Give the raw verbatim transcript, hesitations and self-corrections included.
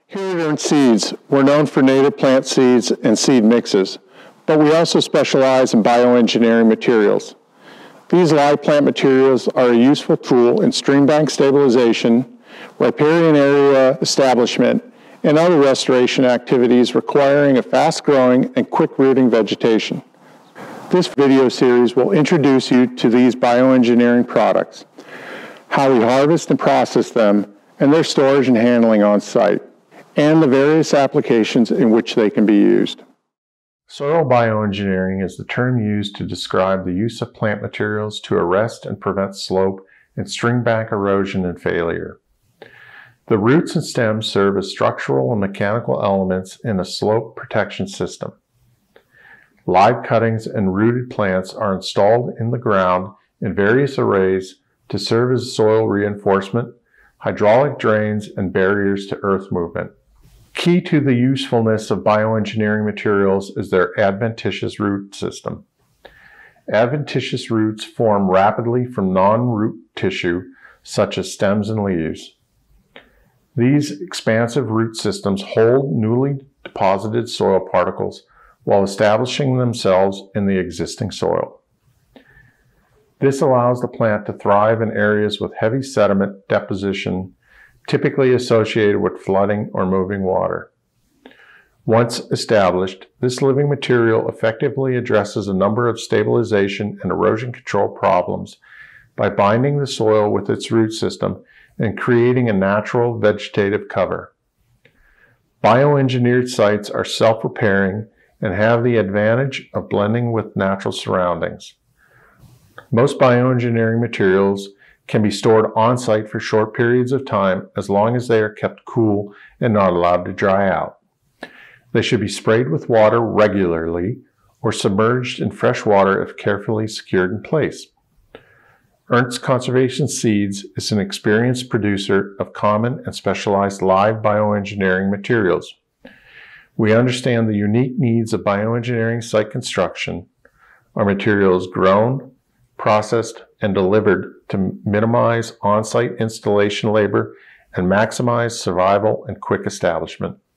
Here at Ernst Seeds, we're known for native plant seeds and seed mixes, but we also specialize in bioengineering materials. These live plant materials are a useful tool in stream bank stabilization, riparian area establishment, and other restoration activities requiring a fast-growing and quick-rooting vegetation. This video series will introduce you to these bioengineering products, how we harvest and process them, and their storage and handling on site, and the various applications in which they can be used. Soil bioengineering is the term used to describe the use of plant materials to arrest and prevent slope and string bank erosion and failure. The roots and stems serve as structural and mechanical elements in a slope protection system. Live cuttings and rooted plants are installed in the ground in various arrays to serve as soil reinforcement, hydraulic drains, and barriers to earth movement. Key to the usefulness of bioengineering materials is their adventitious root system. Adventitious roots form rapidly from non-root tissue, such as stems and leaves. These expansive root systems hold newly deposited soil particles while establishing themselves in the existing soil. This allows the plant to thrive in areas with heavy sediment deposition, typically associated with flooding or moving water. Once established, this living material effectively addresses a number of stabilization and erosion control problems by binding the soil with its root system and creating a natural vegetative cover. Bioengineered sites are self-repairing and have the advantage of blending with natural surroundings. Most bioengineering materials can be stored on-site for short periods of time as long as they are kept cool and not allowed to dry out. They should be sprayed with water regularly or submerged in fresh water if carefully secured in place. Ernst Conservation Seeds is an experienced producer of common and specialized live bioengineering materials. We understand the unique needs of bioengineering site construction. Our material is grown, processed, and delivered to minimize on-site installation labor and maximize survival and quick establishment.